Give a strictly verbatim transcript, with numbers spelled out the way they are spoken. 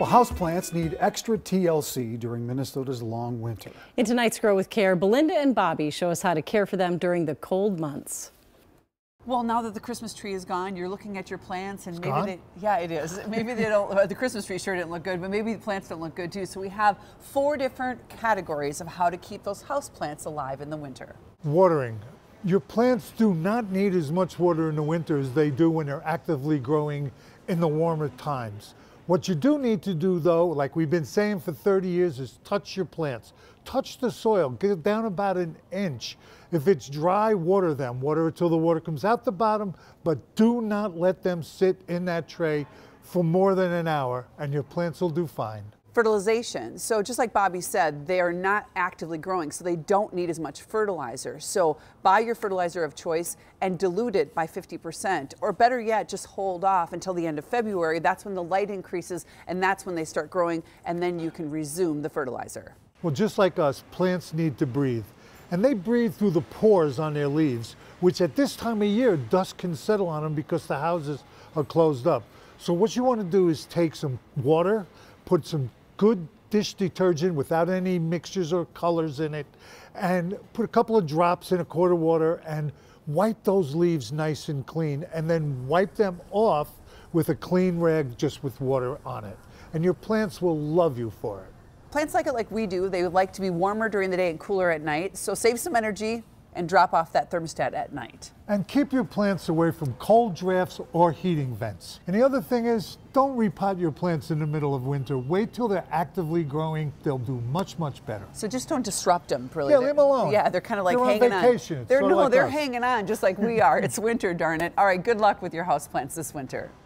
Well, houseplants need extra T L C during Minnesota's long winter. In tonight's Grow with Care, Belinda and Bobby show us how to care for them during the cold months. Well, now that the Christmas tree is gone, you're looking at your plants and It's maybe gone? they, yeah, it is. Maybe they don't, the Christmas tree sure didn't look good, but maybe the plants don't look good too. So we have four different categories of how to keep those house plants alive in the winter. Watering. Your plants do not need as much water in the winter as they do when they're actively growing in the warmer times. What you do need to do though, like we've been saying for thirty years, is touch your plants. Touch the soil, get it down about an inch. If it's dry, water them. Water it till the water comes out the bottom, but do not let them sit in that tray for more than an hour and your plants will do fine. Fertilization. So just like Bobby said, they are not actively growing, so they don't need as much fertilizer. So buy your fertilizer of choice and dilute it by fifty percent. Or better yet, just hold off until the end of February. That's when the light increases and that's when they start growing, and then you can resume the fertilizer. Well, just like us, plants need to breathe. And they breathe through the pores on their leaves, which at this time of year, dust can settle on them because the houses are closed up. So what you want to do is take some water, put some good dish detergent without any mixtures or colors in it, and put a couple of drops in a quart of water and wipe those leaves nice and clean, and then wipe them off with a clean rag just with water on it. And your plants will love you for it. Plants like it like we do. They would like to be warmer during the day and cooler at night. So save some energy and drop off that thermostat at night. And keep your plants away from cold drafts or heating vents. And the other thing is, don't repot your plants in the middle of winter. Wait till they're actively growing. They'll do much, much better. So just don't disrupt them, really. Yeah, leave them alone. Yeah, they're kind of like they're hanging on vacation. on. It's They're sort no, of like they're us. hanging on just like we are. It's winter, darn it. All right, good luck with your houseplants this winter.